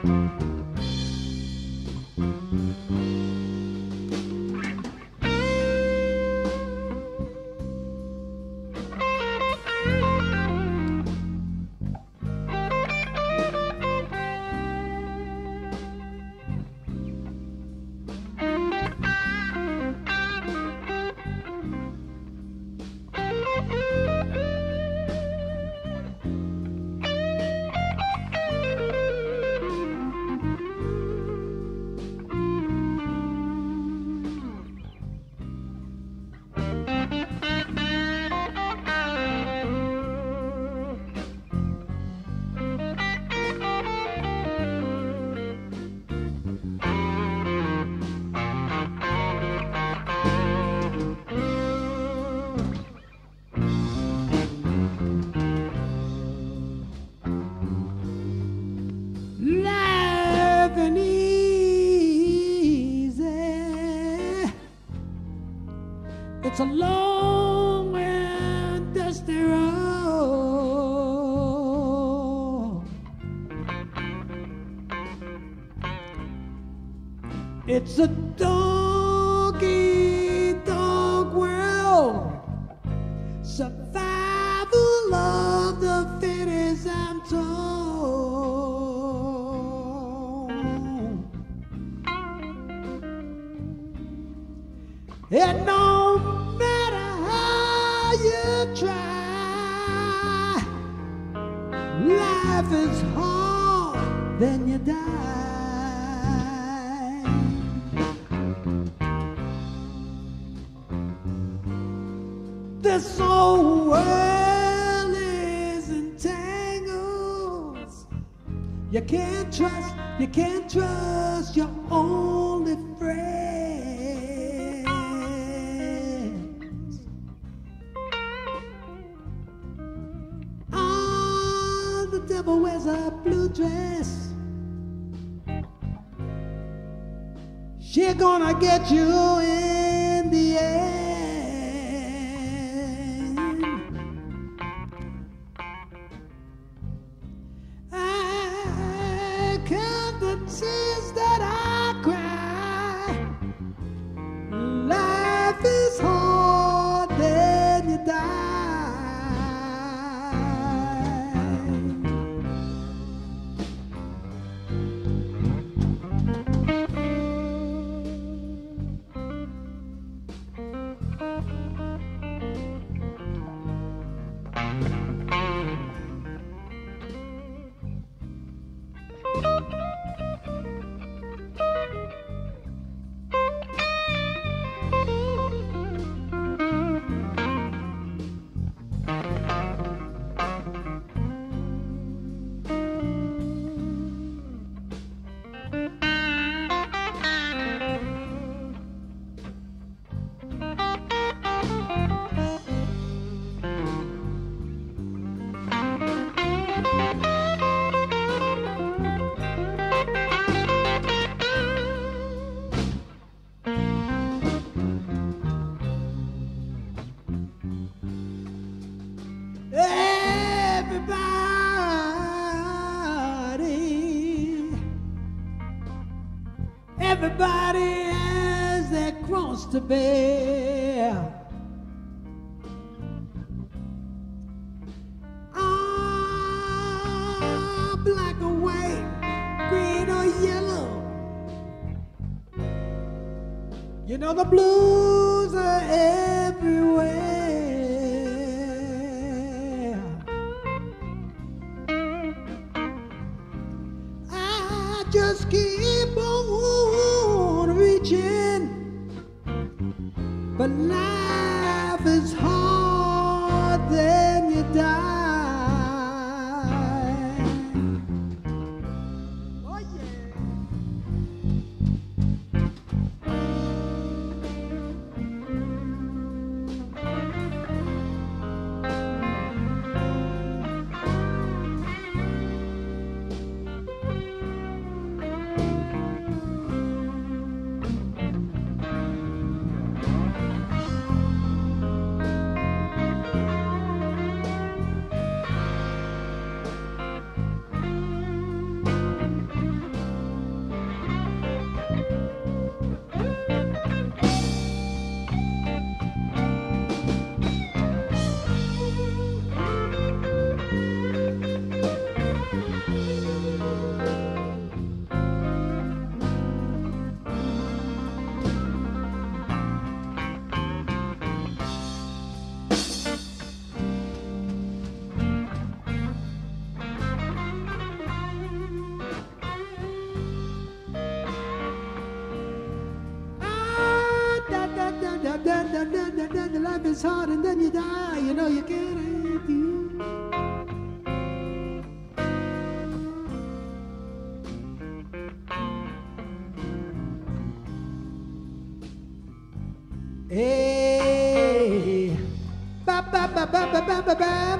Living easy, it's a long and dusty road. It's a dog-eat-dog world. Survival of the fittest, I'm told. And no matter how you try, life is hard, then you die. This whole world is in tangles. You can't trust your only friends. Ah, the devil wears a blue dress. She gonna get you in the end. Tears that I cry, life is hard, then you die. Everybody has their cross to bear. Ah, black or white, green or yellow. You know the blues are everywhere. I just keep on reaching, but life is hard, then you die. Oh yeah. life is hard and then you die, you know you can't do. Hey, ba ba ba ba ba ba ba ba.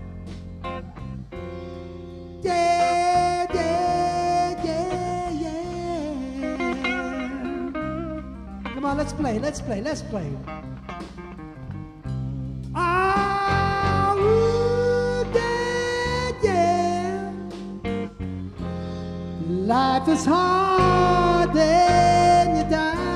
Yeah, yeah, yeah, yeah. Come on, let's play, let's play, let's play. Oh, yeah, yeah. Life is hard, then you die.